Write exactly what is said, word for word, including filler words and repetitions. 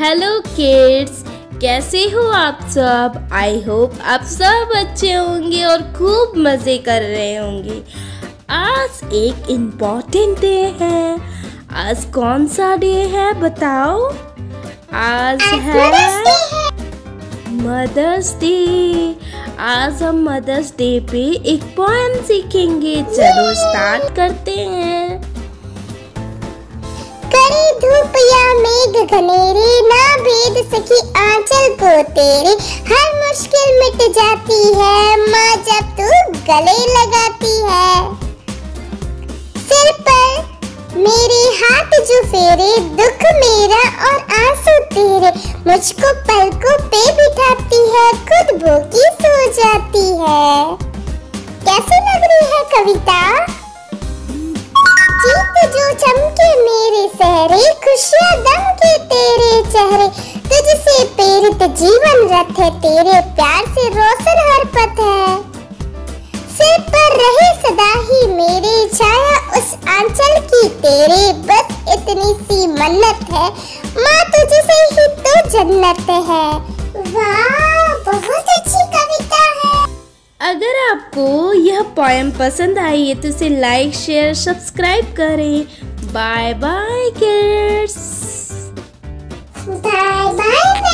Hello kids, कैसे हो आप सब। आई होप आप सब अच्छे होंगे और खूब मज़े कर रहे होंगे। आज एक इम्पॉर्टेंट डे है। आज कौन सा डे है बताओ। आज है मदर्स डे। आज हम मदर्स डे पे एक पोएम सीखेंगे। चलो स्टार्ट करते हैं। करे धूप या मेघ घनेरे, ना भेद सकी आंचल को तेरे। हर मुश्किल मिट जाती है माँ जब तू गले लगाती है। सिर पर मेरे हाथ जो फेरे, दुख मेरा और आंसू तेरे। मुझको पलकों पे बिठाती है, खुद भूखी सो जाती है। कैसी लग रही है कविता। जीत जो चमके मेरे सहरे, खुशियाँ दम के तेरे चेहरे। तुझसे प्रेरित जीवन रथ है, तेरे प्यार से रोशन हर पथ है। सिर पर रहे सदा ही मेरे छाया उस आंचल की तेरे। बस इतनी सी मन्नत है माँ, तुझसे ही तो जन्नत है। वाह, बहुत अच्छी कविता है। अगर आपको यह पोएम पसंद आई है तो इसे लाइक शेयर सब्सक्राइब करें। Bye bye kids. Bye bye.